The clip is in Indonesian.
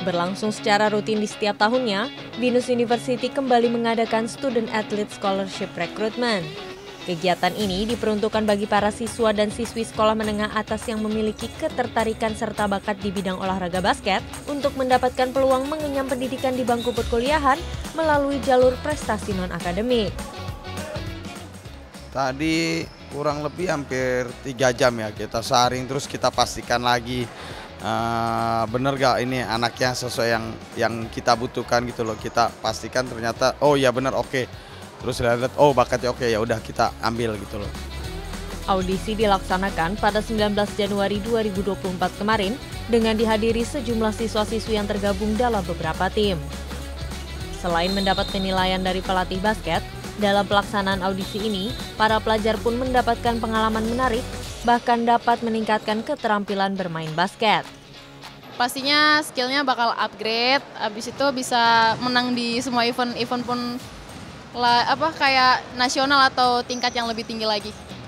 Berlangsung secara rutin di setiap tahunnya, Binus University kembali mengadakan Student Athlete Scholarship Recruitment. Kegiatan ini diperuntukkan bagi para siswa dan siswi sekolah menengah atas yang memiliki ketertarikan serta bakat di bidang olahraga basket untuk mendapatkan peluang mengenyam pendidikan di bangku perkuliahan melalui jalur prestasi non-akademik. Tadi kurang lebih hampir 3 jam ya kita saring, terus kita pastikan lagi bener gak ini anaknya sesuai yang kita butuhkan gitu loh. Kita pastikan ternyata oh ya bener, oke. Terus lihat oh bakatnya oke, ya udah kita ambil gitu loh. Audisi dilaksanakan pada 19 Januari 2024 kemarin dengan dihadiri sejumlah siswa-siswi yang tergabung dalam beberapa tim. Selain mendapat penilaian dari pelatih basket, dalam pelaksanaan audisi ini, para pelajar pun mendapatkan pengalaman menarik, bahkan dapat meningkatkan keterampilan bermain basket. Pastinya skillnya bakal upgrade, habis itu bisa menang di semua event pun kayak nasional atau tingkat yang lebih tinggi lagi.